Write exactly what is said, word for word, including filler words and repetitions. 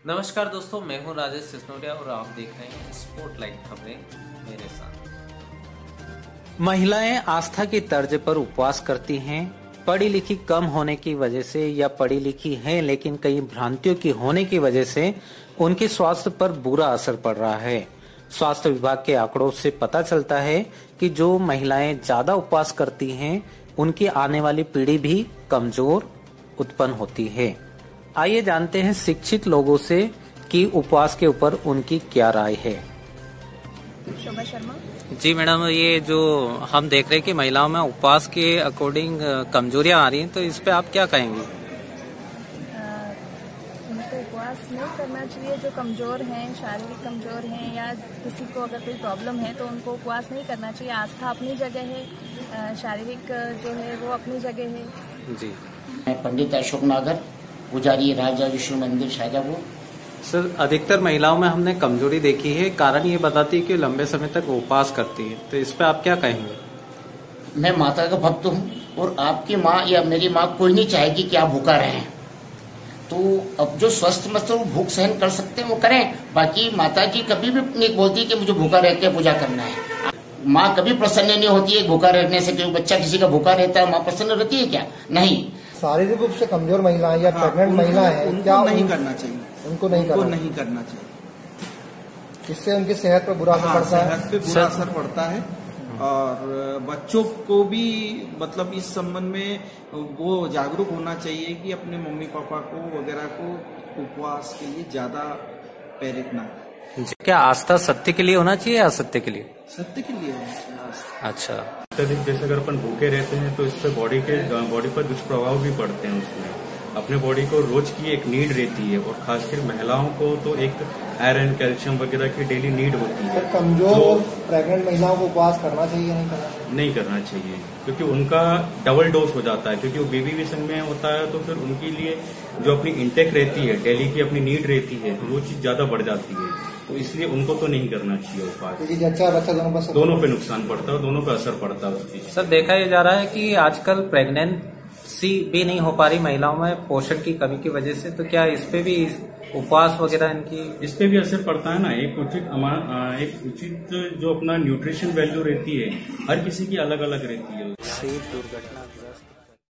नमस्कार दोस्तों, मैं हूं राजेश सिसनोडिया और आप देख रहे हैं स्पॉटलाइट खबरें मेरे साथ। महिलाएं आस्था की तर्ज पर उपवास करती हैं। पढ़ी लिखी कम होने की वजह से या पढ़ी लिखी हैं लेकिन कई भ्रांतियों की होने की वजह से उनके स्वास्थ्य पर बुरा असर पड़ रहा है। स्वास्थ्य विभाग के आंकड़ों से पता चलता है कि जो महिलाएं ज्यादा उपवास करती हैं उनकी आने वाली पीढ़ी भी कमजोर उत्पन्न होती है। आइए जानते हैं शिक्षित लोगों से कि उपवास के ऊपर उनकी क्या राय है। शोभा शर्मा। जी मैडम, ये जो हम देख रहे हैं कि महिलाओं में उपवास के अकॉर्डिंग कमजोरियां आ रही हैं, तो इस पे आप क्या कहेंगे? उनको उपवास नहीं करना चाहिए। जो कमजोर हैं, शारीरिक कमजोर हैं या किसी को अगर कोई प्रॉब्लम है तो उनको उपवास नहीं करना चाहिए। आस्था अपनी जगह है, शारीरिक जो है वो अपनी जगह है। जी, मैं पंडित अशोक नागर, पुजारी राजा विष्णु मंदिर शाजापुर। सर, अधिकतर महिलाओं में हमने कमजोरी देखी है, कारण ये बताती है कि लंबे समय तक उपवास करती है, तो इस पे आप क्या कहेंगे? मैं माता का भक्त हूँ और आपकी माँ या मेरी माँ कोई नहीं चाहेगी कि आप भूखा रहें। तो अब जो स्वस्थ मस्त वो भूख सहन कर सकते हैं वो करें। बाकी माता जी कभी भी नहीं बोलती कि मुझे भूखा रह के पूजा करना है। माँ कभी प्रसन्न नहीं होती है भूखा रहने से। कोई बच्चा किसी का भूखा रहता है, माँ प्रसन्न रहती है क्या? नहीं। शारीरिक रूप से कमजोर महिलाएं या प्रेग्नेंट हाँ, महिला है, क्या नहीं उन, करना चाहिए? उनको नहीं उनको करना नहीं करना चाहिए। इससे उनकी सेहत पर बुरा असर हाँ, पड़ता है। सेहत पे बुरा असर पड़ता है और बच्चों को भी मतलब इस संबंध में वो जागरूक होना चाहिए कि अपने मम्मी पापा को वगैरह को उपवास के लिए ज्यादा प्रेरित ना करें। क्या आस्था सत्य के लिए होना चाहिए या असत्य के लिए? सत्य के लिए होना चाहिए आस्था। अच्छा, अत्यधिक जैसे अगर अपन भूखे रहते हैं तो इस पे बॉडी के बॉडी पर दुष्प्रभाव भी पड़ते हैं। उसमें अपने बॉडी को रोज की एक नीड रहती है और खासकर महिलाओं को तो एक आयरन कैल्शियम वगैरह की डेली नीड होती है। कमजोर और प्रेग्नेंट महिलाओं को उपवास करना चाहिए या नहीं करना चाहिए? नहीं करना चाहिए, क्योंकि उनका डबल डोज हो जाता है। क्योंकि वो बेबी भी संग में होता है तो फिर उनके लिए जो अपनी इंटेक रहती है, डेली की अपनी नीड रहती है, तो वो चीज ज्यादा बढ़ जाती है। तो इसलिए उनको तो नहीं करना चाहिए उपवास। अच्छा बच्चा दोनों पर दोनों पे नुकसान पड़ता है, दोनों पे असर पड़ता है उस चीज। सर, देखा जा रहा है कि आजकल प्रेगनेंसी भी नहीं हो पा रही महिलाओं में पोषण की कमी की वजह से, तो क्या इस पे भी उपवास वगैरह इनकी इस पे भी असर पड़ता है ना। एक उचित अमा- एक उचित जो अपना न्यूट्रिशन वैल्यू रहती है हर किसी की अलग अलग रहती है। दुर्घटनाग्रस्त